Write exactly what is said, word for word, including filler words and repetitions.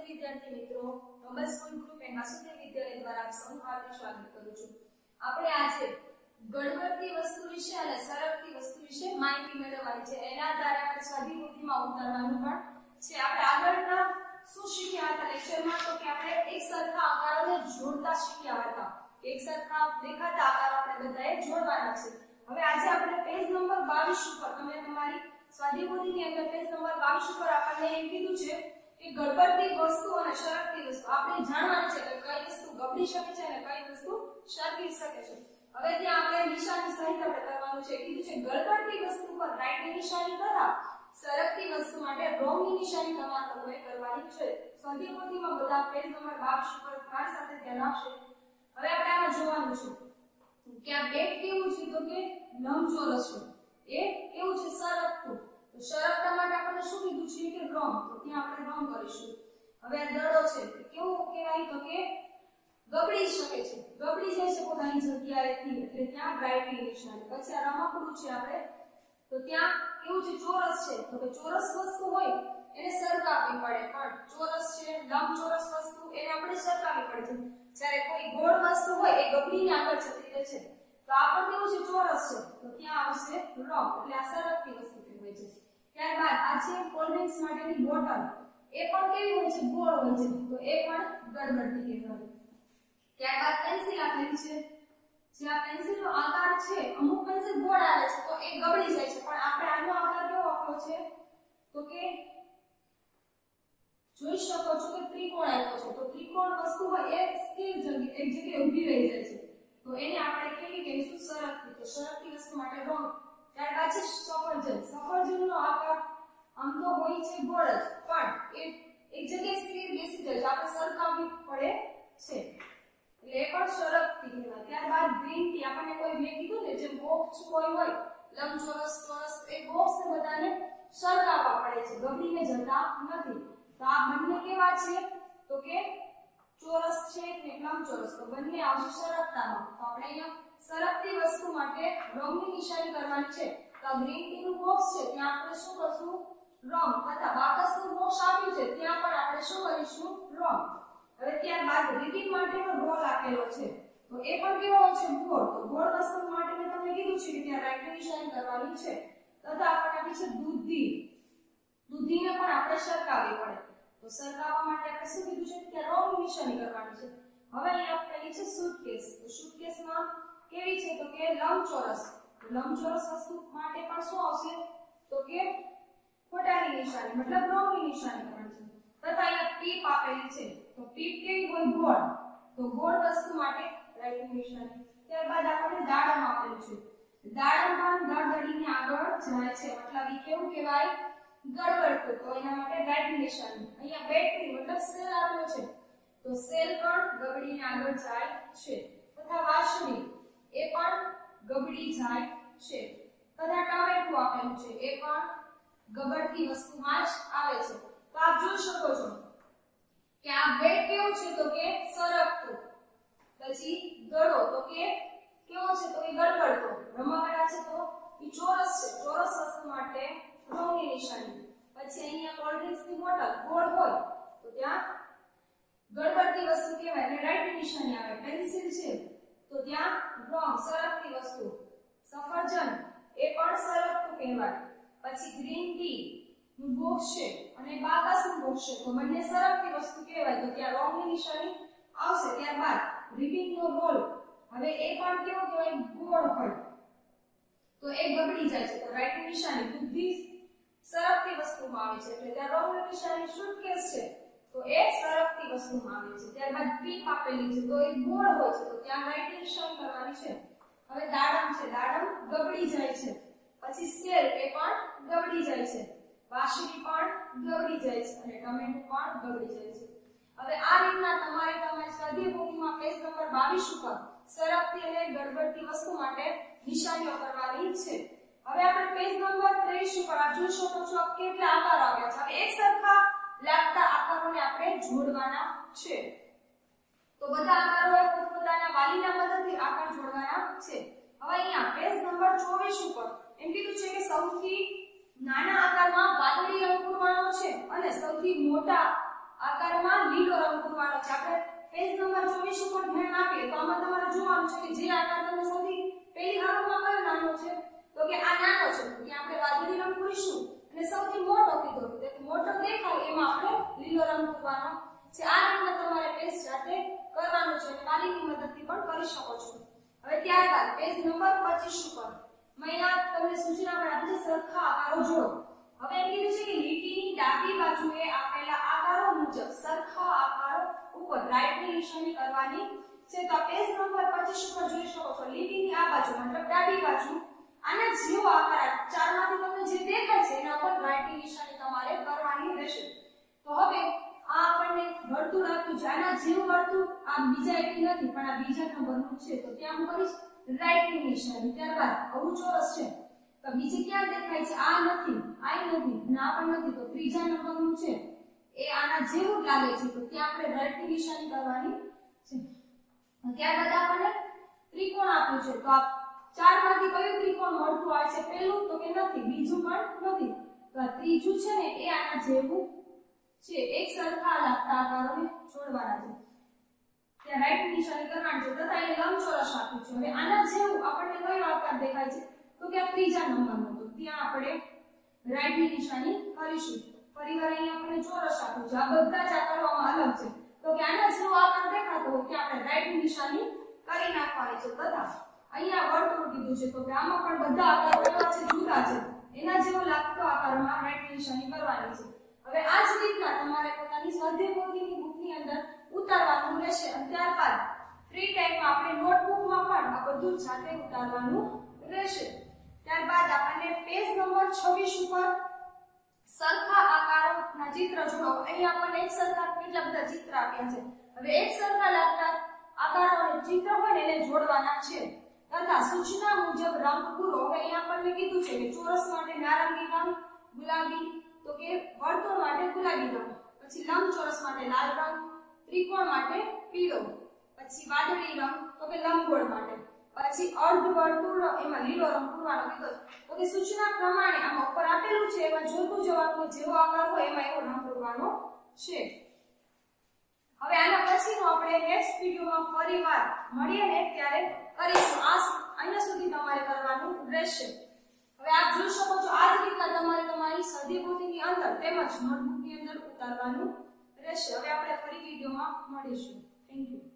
વિદ્યાર્થી મિત્રો, noble school group and Vasudev Vidyalaya દ્વારા આપ સૌનું હાર્દિક સ્વાગત કરું છું। આપણે આજે ગડબડતી વસ્તુ વિશે અને સરકતી વસ્તુ વિશે માહિતી મેળવવાની છે। એના આધારે આપણે સ્વાધ્યાયપોથીમાં ઉતારવાનું પણ છે। આપણે આગળના શું શીખ્યા હતા લેક્ચરમાં? તો કે આપણે એક સરખા આકારોને જોડતા શીખ્યા હતા। એક સરખા દેખાતા આકારો આપણે બધાએ જોડવાના છે। હવે આજે આપણે પેજ નંબર બાવીસ ઉપર, તમે તમારી સ્વાધ્યાયપોથીની અંદર પેજ નંબર બાવીસ ઉપર આપણને એમ કીધું છે કે ગડબડતી વસ્તુ અને સરકતી વસ્તુ આપણે જાણવાનું છે કે કઈ વસ્તુ ગબડી શકે છે અને કઈ વસ્તુ સરકી શકે છે। હવે ત્યાં આપણે નિશાની સહિત આપણે કરવાનું છે। કીધું છે ગડબડતી વસ્તુ પર રાઈટ ની નિશાની તથા સરકતી વસ્તુ માટે રોંગ ની નિશાની તમારે લોકોએ કરવાની છે। સ્વાધ્યાયપોથીમાં બધા પેજ નંબર બાવીસ ઉપર મારી સાથે ધ્યાન આપશે। હવે આપણે આમાં જોવાનું છે કે આ બેટ કેવું છે? તો કે લંબચોરસ છે। એ કેવું છે? સરકતું। તો સરકતા માટે આપણે શું કીધું છે કે રોંગ, તો ત્યાં આપણે રોંગ કરીશું। હવે આ દડો છે કેવું કહેવાય? તો કે ગબડી શકે છે, ગબડી જાય છે પોતાની જગ્યાએથી, એટલે ત્યાં રાઈટ ની નિશાની। પછી આ રમકડું છે આપણે, તો ત્યાં કેવું છે? ચોરસ છે। તો કે ચોરસ વસ્તુ હોય એને સરકાવવી પડે, પણ ચોરસ છે લંબચોરસ વસ્તુ એને આપણે સરકાવવી પડે છે। જ્યારે કોઈ ગોળ વસ્તુ હોય એ ગબડીને આગળ જતી રહે છે, તો આ પણ કેવું છે? ચોરસ છે, તો ત્યાં આવશે રોંગ, એટલે આ સરકતી વસ્તુ કહેવાય છે। ત્યારબાદ આ છે કોલ્ડ ડ્રિંક્સ માટેની બોટલ, એ પણ કેવી હોય છે? ગોળ હોય છે, તો એ પણ ગડબડતી કહેવાય। ત્યારબાદ પેન્સિલ આપેલી છે, જે આ પેન્સિલનો આકાર છે, અમુક પેન્સિલ ગોળ આવે છે તો એ ગબડી જાય છે, પણ આપણે આનો આકાર કેવો આપ્યો છે? તો કે જોઈ શકો છો કે ત્રિકોણ આપ્યો છે, તો ત્રિકોણ વસ્તુ હોય એ સ્થિર જગ્યાએ એક જગ્યાએ ઊભી રહી જાય છે, તો એને આપણે કેવી કહીશું? સરકતી। તો સરકતી વસ્તુ માટે રોંગ। ત્યારબાદ છે સફરજન, સફરજનનો આકાર આમ તો હોય છે ગોળ જ, પણ એ એક જગ્યાએ સ્થિર બેસી જાય છે, આપણે સરકાવવી પડે છે, એટલે એ પણ સરકતી કહેવાય। ત્યારબાદ ગ્રીન ટી, આપણને કોઈ મેં કીધું ને જે બોક્સ કોઈ હોય લંબચોરસ ચોરસ, એ બોક્સ ને બધાને સરકાવવા પડે છે, ગબડીને જતા નથી। તો આ બંને કેવા છે? તો કે ચોરસ છે ને લંબચોરસ, તો બંને આવશે સરકતામાં। તો આપણે અહીંયા સરકતી વસ્તુ માટે રોંગ ની નિશાની કરવાની છે। તો ગ્રીન ટી નું બોક્સ છે ત્યાં આપણે શું કરશું? રોંગ, તથા બાકસનું બોક્સ આપ્યું છે ત્યાં પણ આપણે શું કરીશું? રોંગ। હવે ત્યારબાદ રિબિન માટેનો રોલ આપેલો છે, તો એ પણ કેવો છે? ગોળ। તો ગોળ વસ્તુ માટે મેં તમને કીધું છે કે ત્યાં રાઈટ ની નિશાની કરવાની છે। તથા આપણને આપી છે દૂધી, દૂધીને પણ આપણે સરકાવવી પડે, તો સરકાવવા માટે આપણે શું કીધું છે? ત્યાં રોંગ ની નિશાની કરવાની છે। હવે અહીંયા આપેલી છે સુટકેસ, તો સુટકેસમાં કેવી છે? તો કે લંબચોરસ, લંબચોરસ વસ્તુ માટે પણ શું આવશે? તો કે ખોટાની નિશાની, મતલબ રોંગ ની નિશાની કરવાની છે। તથા અહીંયા ટીપ આપેલી છે, તો ટીપ કેવી હોય? ગોળ, તો ગોળ વસ્તુ માટે રાઈટ ની નિશાની। ત્યારબાદ આપણે દાડમ આપેલું છે, દાડમ પણ દળદળીને આગળ જાય છે, મતલબ ઈ કેવું કહેવાય? ગડબડતું, તો એના માટે રાઈટ ની નિશાની। અહીંયા બેટરી મતલબ સેલ આપ્યો છે, તો સેલ પણ ગબડીને આગળ જાય છે। તથા વાસળી, એ પણ ગબડી જાય છે। તથા ટમેટું આપેલું છે, એ પણ ગબડતી વસ્તુમાં જ આવે છે। તો આપ જોઈ શકો છો કે આ બેટ કેવું છે? તો કે સરકતું। પછી દડો, તો કે કેવો છે? તો કે ગડબડતો। રમકડા છે તો ઈ ચોરસ છે, ચોરસ વસ્તુ માટે રોંગ ની નિશાની। પછી અહીંયા કોલ્ડ ડ્રિંક્સ ની બોટલ ગોળ હોય તો ત્યાં ગડબડતી વસ્તુ કહેવાય, એટલે રાઈટ ની નિશાની આવે। પેન્સિલ છે તો ત્યાં રોંગ, સરકતી વસ્તુ। સફરજન, એ પણ સરકતું કહેવાય। પછી ગ્રીન ટી નું બોક્સ છે અને બાકસનું બોક્સ છે, તો બંને સરકતી વસ્તુ કહેવાય, તો ત્યાં રોંગ ની નિશાની આવશે। ત્યારબાદ રિબિન નો રોલ, હવે એ પણ કેવો કહેવાય? ગોળ હોય, તો એ ગબડી જાય છે, તો રાઈટ ની નિશાની। દૂધી સરકતી વસ્તુમાં આવે છે, એટલે ત્યાં રોંગ ની નિશાની। સુટકેસ છે તો એ સરકતી વસ્તુમાં આવે છે। ત્યારબાદ ટીપ આપેલી છે, તો એ ગોળ હોય છે, તો ત્યાં રાઈટ ની નિશાની કરવાની છે। હવે દાડમ છે, દાડમ ગબડી જાય છે। પછી સેલ, એ પણ ગબડી જાય છે। વાસળી પણ ગબડી જાય છે અને ટમેટું પણ ગબડી જાય છે। હવે આ રીતના તમારે તમારી સ્વાધ્યાયપોથીમાં પેજ નંબર બાવીસ ઉપર સરકતી અને ગડબડતી વસ્તુ માટે નિશાનીઓ કરવાની છે। હવે આપણે પેજ નંબર ત્રેવીસ ઉપર આપ જોઈ શકો છો કેટલા આકાર આવ્યા છે। હવે એક સરખા લાગતા આકારોને આપણે જોડવાના છે, તો બધા આકારોએ પોતપોતાના વાલીના મદદથી આકાર જોડવાના છે। હવે અહીંયા પેજ નંબર ચોવીસ ઉપર એમ કીધું છે કે સૌથી નાના આકારમાં વાદળી રંગ પૂરવાનો છે અને સૌથી મોટા આકારમાં આકારોમાં લીલો રંગ પૂરવાનો છે. આપણે પેજ નંબર ચોવીસ ઉપર ધ્યાન આપીએ તો આમાં તમારે જોવાનું છે કે જે આકાર તમને સૌથી પહેલી હરોળમાં કયો નાનો છે, તો કે આ નાનો છે, તો કે આપણે વાદળી રંગ પૂરીશું. અને સૌથી મોટો કીધો તો કે મોટો દેખાય એમાં આપણે લીલો રંગ પૂરવાનો છે. આ રીતના તમારે પેજ જાતે કરવાનું છે અને કાલીની મદદથી પણ કરી શકો છો. હવે ત્યારબાદ પેજ નંબર પચીસ ઉપર મેં તમને સૂચના પણ આપી છે સરખા આકારો જોડો. હવે એમ કીધું છે કે લીટીની ડાબી બાજુએ આપેલા આકારો મુજબ સરખા આકારો ઉપર રાઈટની નિશાની કરવાની છે. તો પેજ નંબર પચીસ ઉપર જોઈ શકો છો લીટીની આ બાજુ મતલબ ડાબી બાજુ આના જેવો આકાર ચારમાંથી તમને જે દેખાય છે એના પર રાઈટની નિશાની તમારે કરવાની રહેશે. તો હવે આ આપણને વર્તુળ આપ્યું છે, આના જેવું વર્તુળ આ બીજા એકી નથી પણ આ બીજા નંબરનું છે, તો ત્યાં હું કરીશ રાઈટની નિશાની. ત્યારબાદ આવું ચોરસ છે તો બીજી ક્યાં દેખાય છે, આ નથી, આ નથી, ના પણ નથી, તો ત્રીજા નંબરનું છે એ આના જેવું જ લાગે છે, તો ત્યાં આપણે રાઈટની નિશાની કરવાની છે. ત્યારબાદ આપણને ત્રિકોણ આપ્યું છે, તો આ ચારમાંથી કયું ત્રિકોણ મળતું આવે છે, પહેલું તો કે નથી, બીજું પણ નથી, તો આ ત્રીજું છે ને એ આના જેવું છે. એક સરખા લાગતા આકારોને જોડવાના છે, ત્યાં રાઈટ નિશાની કરવાની છે. તથા એ લંબચોરસ આપ્યું છે. હવે આના જેવું આપણને કયો આકાર દેખાય છે, તો કે આ ત્રીજા નંબરનો, તો ત્યાં આપણે રાઈટની નિશાની કરીશું. ફરીવાર અહીંયા આપણને ચોરસ આપ્યું છે. આ બધા જ આકારો આમાં અલગ છે, તો કે આના જેવો આકાર દેખાતો હોય ત્યાં આપણે રાઈટની નિશાની કરી નાખવાની છે. તથા અહીંયા વર્તુળ કીધું છે, તો કે આમાં પણ બધા આકારો કેવા છે, જુદા છે, એના જેવો લાગતો આકારમાં રાઈટની નિશાની કરવાની છે. હવે આ જ રીતના તમારે પોતાની સ્વાધ્યાય પોથીની બુકની અંદર ઉતારવાનું રહેશે. અને ત્યારબાદ ફ્રી ટાઈમમાં આપણે નોટબુકમાં પણ આ બધું જાતે ઉતારવાનું રહેશે. ત્યારબાદ આપણને પેજ નંબર છવ્વીસ ઉપર સરખા આકારોના ચિત્ર જોડો. અહીં આપણને એક સરખા કેટલા બધા ચિત્ર આપ્યા છે. હવે એક સરખા લાગતા આકારોને ચિત્ર હોય ને એને જોડવાના છે. તથા સૂચના મુજબ રંગ પૂરો. હવે અહીં આપણને કીધું છે કે ચોરસ માટે નારંગી રંગ, ગુલાબી, તો કે વર્તુળ માટે ગુલાબી રંગ, પછી લંબચોરસ માટે લાલ રંગ, ત્રિકોણ માટે પીળો, પછી વાદળી રંગ તો કે લંબગોળ માટે, પછી અર્ધ વર્તુળ એમાં લીલો રંગ પૂરવાનો કીધો. તો કે સૂચના પ્રમાણે આમાં ઉપર આપેલું છે એમાં જોતું જવાનું, જેવો આકાર હોય એમાં એવો રંગ પૂરવાનો છે. હવે આના પછીનો આપણે નેક્સ્ટ વિડિયોમાં ફરીવાર મળીએ ને ત્યારે કરીશું. આ અહીંયા સુધી તમારે કરવાનું રહેશે. હવે આપ જોઈ શકો છો આ જ રીતના તમારે તમારી સ્વાધ્યાય પોથીની અંદર તેમજ નોટબુકની અંદર ઉતારવાનું રહેશે. હવે આપણે ફરી વિડિયોમાં મળીશું. Thank you.